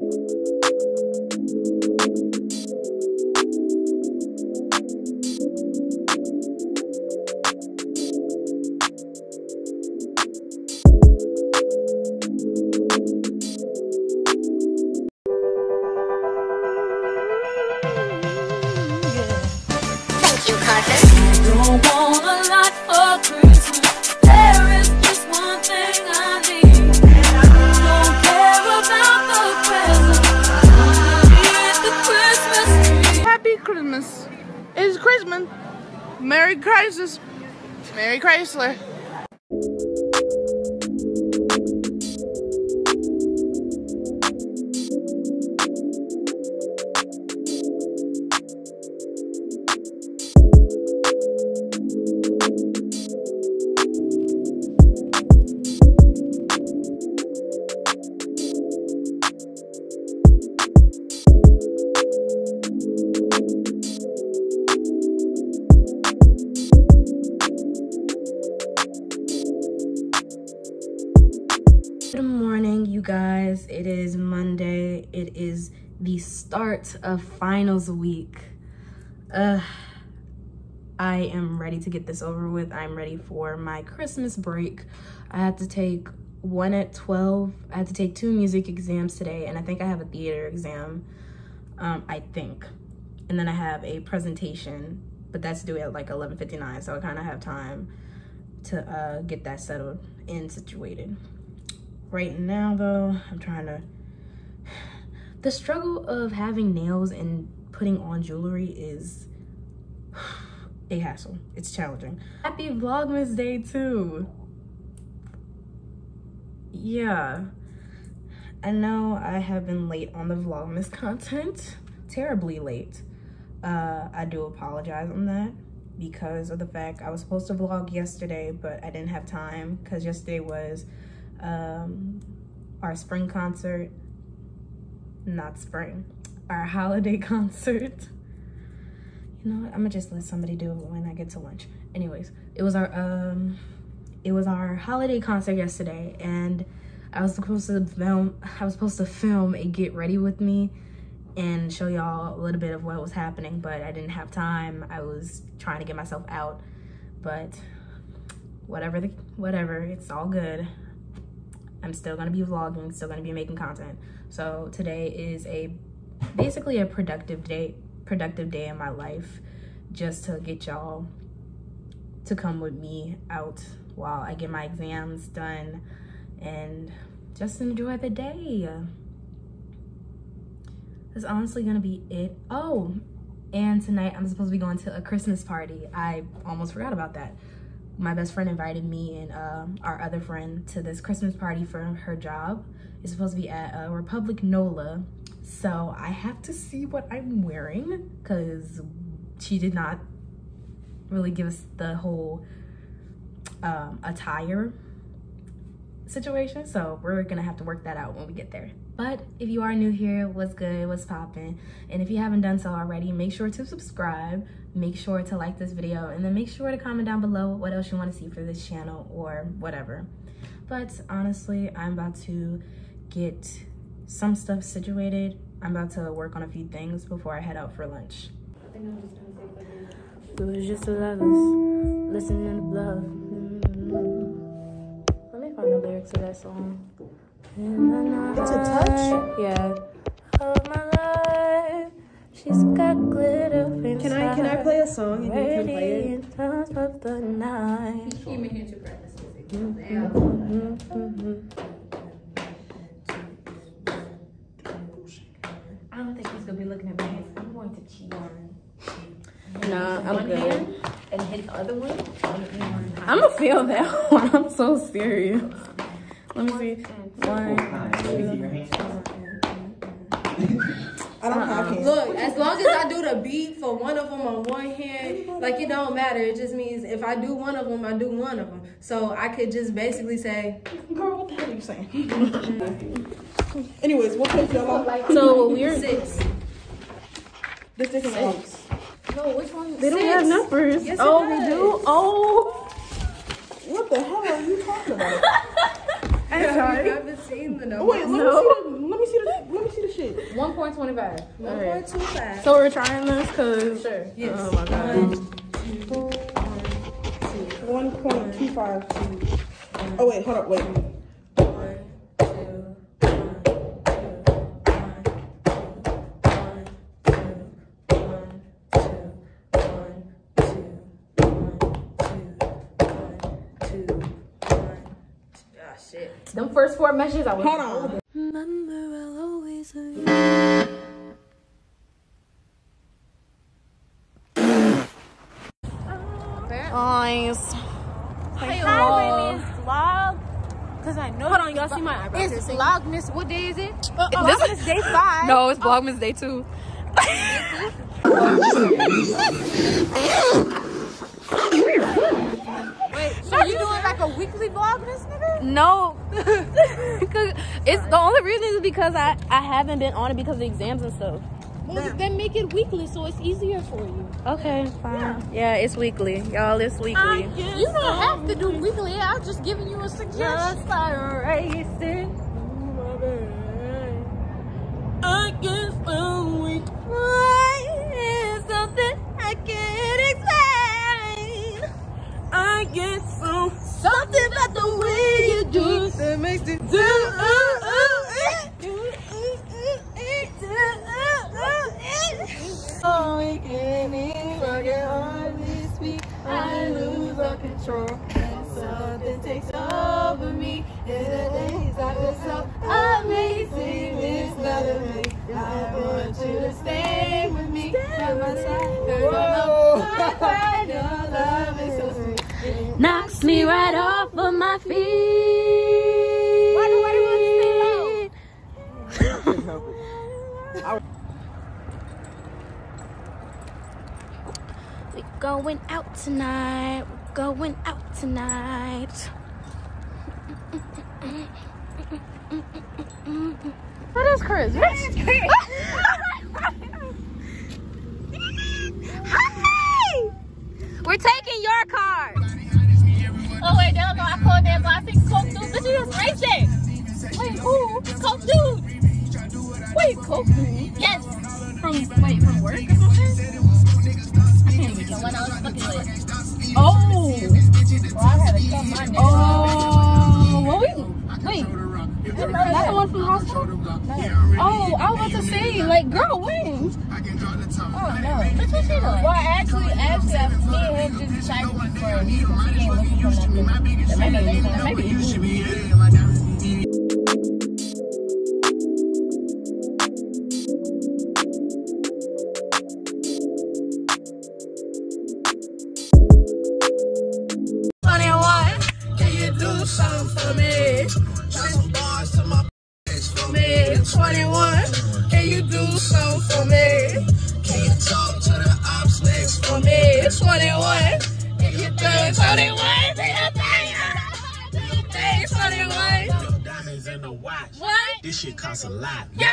Christmas. It's Christmas. Merry Christmas. Merry Chrysler. Good morning, you guys. It is Monday. It is the start of finals week. I am ready to get this over with. I'm ready for my Christmas break. I had to take one at 12. I had to take 2 music exams today, and I think I have a theater exam, I think. And then I have a presentation, but that's due at like 11:59, so I kind of have time to get that settled and situated. Right now, though, I'm trying to... The struggle of having nails and putting on jewelry is a hassle. It's challenging. Happy Vlogmas Day, too. Yeah. I know I have been late on the Vlogmas content. Terribly late. I do apologize on that because of the fact I was supposed to vlog yesterday, but I didn't have time because yesterday was... our spring concert, not spring, our holiday concert. You know what, I'm gonna just let somebody do it when I get to lunch. Anyways, it was our holiday concert yesterday, and I was supposed to film a get ready with me and show y'all a little bit of what was happening, but I didn't have time. I was trying to get myself out, but whatever, it's all good. I'm still gonna be vlogging, still gonna be making content. So today is basically a productive day in my life, just to get y'all to come with me out while I get my exams done and just enjoy the day. That's honestly gonna be it. Oh, and tonight I'm supposed to be going to a Christmas party. I almost forgot about that. My best friend invited me and our other friend to this Christmas party for her job. It's supposed to be at Republic NOLA. So I have to see what I'm wearing because she did not really give us the whole attire situation. So we're gonna have to work that out when we get there. But if you are new here, what's good, what's poppin'? And if you haven't done so already, make sure to subscribe, make sure to like this video, and then make sure to comment down below what else you want to see for this channel or whatever. But honestly, I'm about to get some stuff situated. I'm about to work on a few things before I head out for lunch. We was just lovers, listening to love. Let me find the lyrics to that song. It's a touch? Yeah. Of my life, she's got glitter inside. Can I play a song and you can play it? Of the night. He came in here to practice music. I don't think he's gonna be looking at my hands. I'm going to cheat on him. Nah, I'm One good. hand and his other one. I'm gonna feel that one. I'm so serious. Let me see. 1, 2. I don't have hands. Look, as long as I do the beat for one of them on one hand, like it don't matter. It just means if I do one of them, I do one of them. So I could just basically say, Girl, what the hell are you saying? Anyways, what page y'all on? So we're 6. This isn't Oaks. No, which one? They don't have numbers. Yes, oh, it we does. do? Oh. What the hell are you talking about? I'm sorry. You haven't seen the number. Wait, let me Let me see the shit. 1.25. 1.25. So we're trying this because. Sure. Yes. Oh my god. 1.25. Oh wait, hold up, wait. 1, 2, 1, 2, 1. Ah, shit. Them first 4 meshes, I was. Hold on. Remember, I'll always love you. Guys. Hey, hi, it's vlog. Cause I know. Hold on, y'all see my eyebrows? It's Vlogmas. What day is it? Vlogmas day 5. No, it's Vlogmas day 2. Wait, so you doing like a weekly Vlogmas, nigga? No. It's the only reason is because I haven't been on it because of exams and stuff. Well, then make it weekly so it's easier for you. Okay, fine. Yeah, it's weekly. Y'all, it's weekly. You don't have to do weekly. I'm just giving you a suggestion. I guess I'm weak. It's something I can't explain. I get something about the way you do that makes it do. Oh, we can't even hardly speak. I lose all control, and something takes over me. In the days I feel so amazing. It's not a fake. I want you to stay with me by my side. Your love is so sweet. Knocks me right off of my feet. Why do you want to stay low? We're going out tonight. We're going out tonight. What is Chris? Hi! We're taking your card. Oh wait, they don't know I called that boy. I think Coke dude. Bitch, you was racing. Wait, who? Coke dude. Wait, Coke dude. Yes. From work or something? I can't even tell when I was fucking with. Oh. Well, I had to cut my name. Oh, well, wait. That's the one from the hospital? No. Oh, I was about to say, like, girl, when? Oh no. That's what she doing. Well, actually, me and him just decided to be friends. She ain't looking for nothing. That might be you. Can you do something for me? Some bars to my for me. 21, can you do something for me? Can you talk to the ops next for me? 21, can you do 21? Do your thing, 21. Diamonds in the watch. What? This shit costs a lot. Yeah.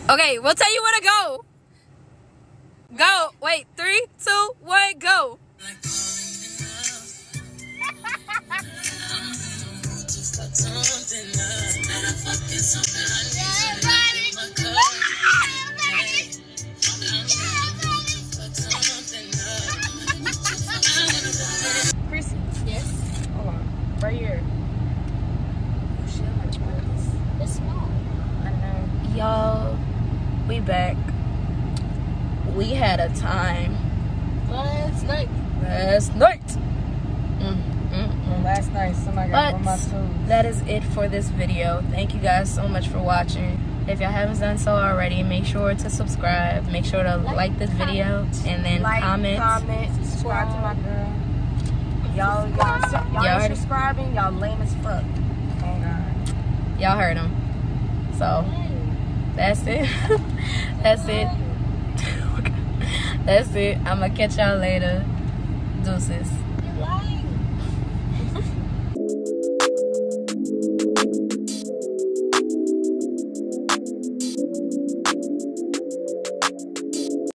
Okay, we'll tell you where to go. Go. Wait, 3, 2, 1, go. Chrissy. Yes. Hold on. Right here. It's small. I know. Y'all, we back. We had a time Last night. last night. Last night, somebody got on my But toes. that is it for this video. Thank you guys so much for watching. If y'all haven't done so already, make sure to subscribe. Make sure to like this video and then comment. Subscribe to my girl. Y'all Y'all heard ain't subscribing. Y'all lame as fuck. Oh God. Y'all heard him. So that's it. That's it. That's it. I'm gonna catch y'all later. Deuces.